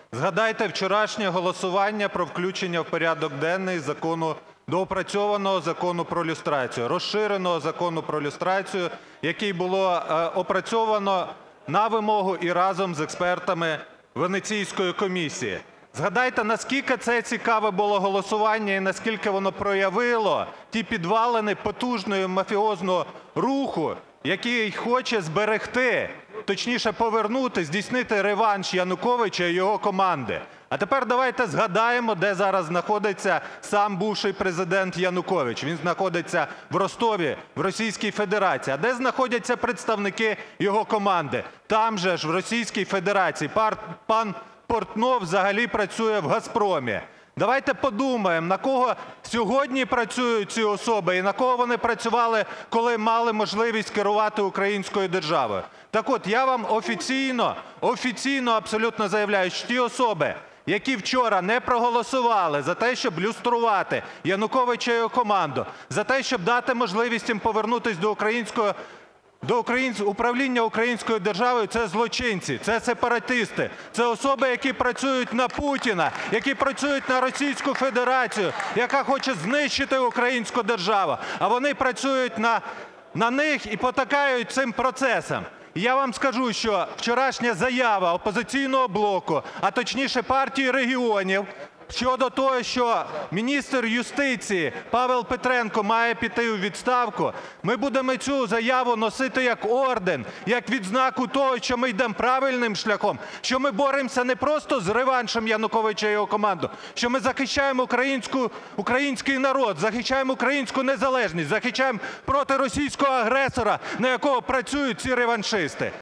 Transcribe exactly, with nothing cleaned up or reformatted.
Згадайте вчорашнє голосування про включення в порядок денний закону, доопрацьованого Закону про люстрацію, розширеного Закону про люстрацію, який було опрацьовано на вимогу і разом з експертами Венеційської комісії. Згадайте, наскільки це цікаве було голосування і наскільки воно проявило ті підвалини потужного мафіозного руху, який хоче зберегти, точніше повернути, здійснити реванш Януковича і його команди. А тепер давайте згадаємо, де зараз знаходиться сам бувший президент Янукович. Він знаходиться в Ростові, в Російській Федерації. А де знаходяться представники його команди? Там же ж, в Російській Федерації. Пан Портнов взагалі працює в "Газпромі". Давайте подумаємо, на кого сьогодні працюють ці особи і на кого вони працювали, коли мали можливість керувати українською державою. Так от, я вам офіційно, офіційно абсолютно заявляю, що ті особи, які вчора не проголосували за те, щоб люструвати Януковича і його команду, за те, щоб дати можливість їм повернутися до українського до управління українською державою, це злочинці, це сепаратисти, це особи, які працюють на Путіна, які працюють на Російську Федерацію, яка хоче знищити українську державу. А вони працюють на, на них і потакають цим процесам. І я вам скажу, що вчорашня заява "Опозиційного блоку", а точніше Партії регіонів, щодо того, що міністр юстиції Павел Петренко має піти у відставку, ми будемо цю заяву носити як орден, як відзнаку того, що ми йдемо правильним шляхом, що ми боремося не просто з реваншем Януковича і його команди, що ми захищаємо українську, український народ, захищаємо українську незалежність, захищаємо проти російського агресора, на якого працюють ці реваншисти.